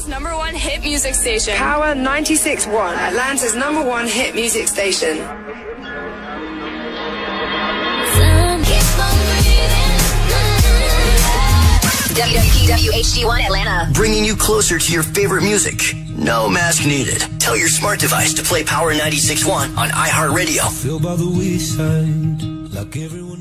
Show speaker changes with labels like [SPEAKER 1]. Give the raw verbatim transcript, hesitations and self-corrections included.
[SPEAKER 1] Atlanta's number one hit music station.
[SPEAKER 2] Power ninety-six point one, Atlanta's number one hit music station.
[SPEAKER 3] W P W H D one Atlanta. Bringing you closer to your favorite music. No mask needed. Tell your smart device to play Power ninety-six point one on iHeartRadio.
[SPEAKER 4] Feel by the wayside, like everyone.